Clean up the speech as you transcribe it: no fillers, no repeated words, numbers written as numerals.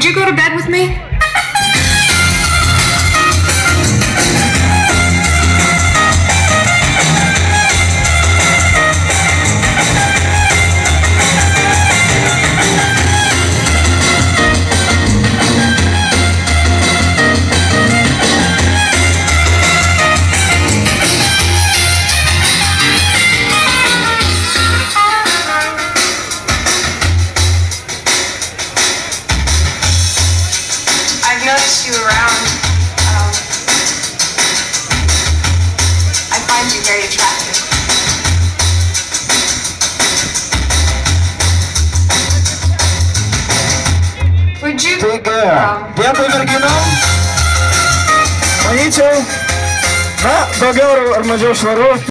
Would you go to bed with me? I've noticed you around. I find you very attractive. Would you? Tiempo y Merkinov. Majičov. Na, daugiau ar mažiau švaru.